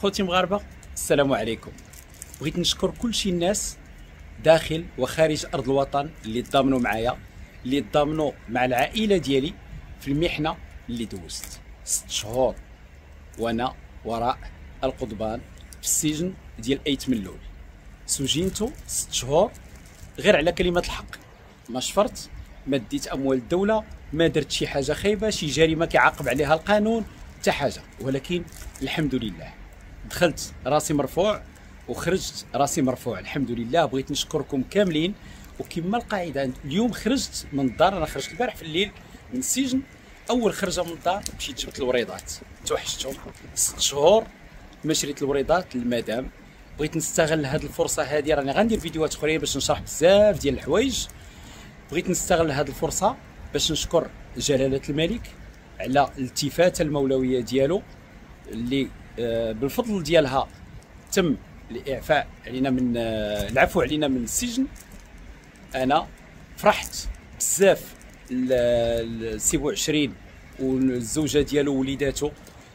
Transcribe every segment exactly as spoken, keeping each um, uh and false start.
خوتي مغاربه السلام عليكم. بغيت نشكر كل شي الناس داخل وخارج ارض الوطن اللي تضامنوا معايا، اللي تضامنوا مع العائله ديالي في المحنه اللي دوزت ست شهور وانا وراء القضبان في السجن ديال ايت ملول. سجنت ست شهور غير على كلمه الحق، ما شفرت، ما ديت اموال الدوله، ما درت شي حاجه خايبه، شي جريمه كيعاقب عليها القانون حتى حاجه، ولكن الحمد لله دخلت راسي مرفوع وخرجت راسي مرفوع الحمد لله. بغيت نشكركم كاملين، وكما القاعده اليوم خرجت من الدار، انا خرجت البارح في الليل من السجن، اول خرجه من الدار مشيت جبت الوريضات توحشتهم ست شهور ما شريت الوريضات للمدام. بغيت نستغل هذه الفرصه هذه، راني غندير فيديوهات اخرين باش نشرح بزاف ديال الحوايج. بغيت نستغل هذه الفرصه باش نشكر جلاله الملك على الالتفاته المولويه ديالو اللي بالفضل ديالها تم الاعفاء علينا من العفو علينا من السجن. انا فرحت بزاف لسي بوعشرين والزوجه ديالو وليداتو،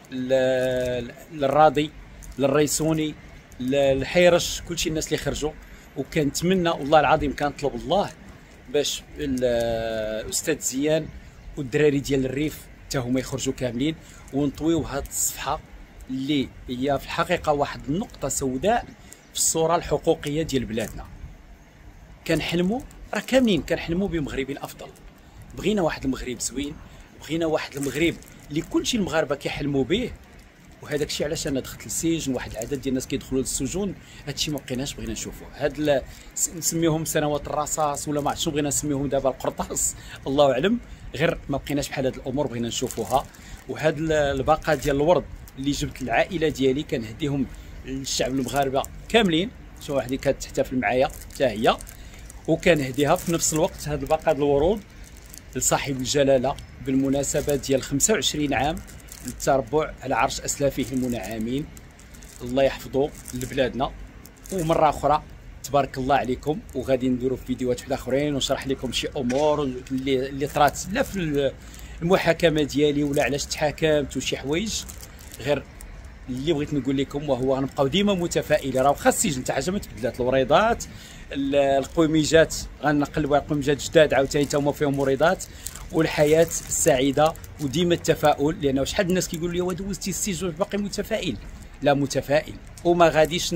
للراضي، للريسوني، للحيرش، كلشي الناس اللي خرجوا. وكنتمنى والله العظيم كنطلب الله باش الاستاذ زيان والدراري ديال الريف حتى هما يخرجوا كاملين، ونطويو هذه الصفحه اللي هي في الحقيقه واحد النقطه سوداء في الصوره الحقوقيه ديال بلادنا. كنحلموا راه كاملين كنحلموا بمغرب افضل، بغينا واحد المغرب زوين، بغينا واحد المغرب اللي كلشي المغاربه كيحلموا به. وهذاك الشيء علاش انا دخلت للسجن، واحد العدد ديال الناس كيدخلوا للسجون، هذا الشيء ما بقيناش بغينا نشوفوه. هاد نسميهم سنوات الرصاص ولا ما عرفتش شنو بغينا نسميهم دابا، القرطاس الله اعلم، غير ما بقيناش بحال هاد الامور بغينا نشوفوها. وهاد الباقه ديال الورد اللي جبت العائله ديالي كنهديهم للشعب المغاربه كاملين، شي واحد كتحتفل معايا حتى هي، وكنهديها في نفس الوقت هاد الباقه ديال الورود لصاحب الجلاله بالمناسبه ديال خمسة وعشرين عام للتربع على عرش اسلافه المنعمين. الله يحفظه لبلادنا. ومره اخرى تبارك الله عليكم، وغادي نديروا في فيديوهات وحده اخرين ونشرح لكم شي امور اللي اللي طرات لا في المحاكمه ديالي ولا علاش تحاكمت وشي حوايج. غير اللي بغيت نقول لكم وهو غنبقاو ديما متفائلين، راه واخا السجن حتى حاجه ما تبدلات، الوريضات القوميجات غنقلبوا على قوميجات جداد عاوتاني حتى هما فيهم وريضات، والحياه السعيده وديما التفاؤل. لانه شحال الناس كيقولوا لي ودوزتي السجن باقي متفائل؟ لا متفائل، وما غاديش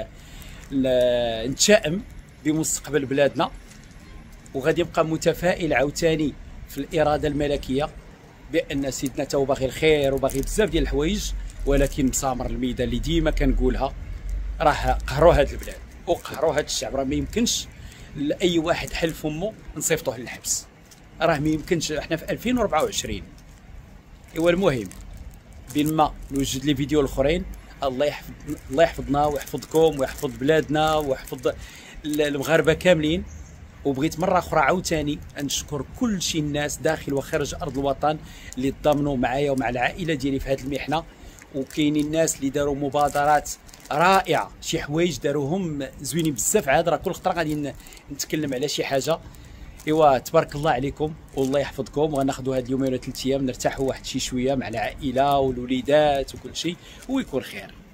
نتشائم بمستقبل بلادنا، وغادي يبقى متفائل عاوتاني في الاراده الملكيه بان سيدنا تا باغي الخير وباغي بزاف ديال الحوايج. ولكن مسامر الميدان اللي ديما كنقولها، راه قهروا هاد البلاد وقهروا هاد الشعب، راه ما يمكنش لاي واحد حل فمه نصيفطوه للحبس، راه ما يمكنش. احنا في ألفين وأربعة وعشرين. ايوا المهم بين ما نوجد لي فيديو الاخرين، الله يحفظ الله يحفظنا ويحفظكم ويحفظ بلادنا ويحفظ المغاربه كاملين. وبغيت مره اخرى عاوتاني نشكر كل شي الناس داخل وخارج ارض الوطن اللي تضامنوا معايا ومع العائله ديالي في هذه المحنه. وكاينين الناس اللي داروا مبادرات رائعه، شي حوايج داروهم زوينين بزاف. عاد راه كل خطره غادي نتكلم على شي حاجه. ايوا تبارك الله عليكم والله يحفظكم، وغناخذوا هاد اليومين ولا ثلاث ايام نرتاحوا واحد شي شويه مع العائله والوليدات وكل شيء، ويكون خير.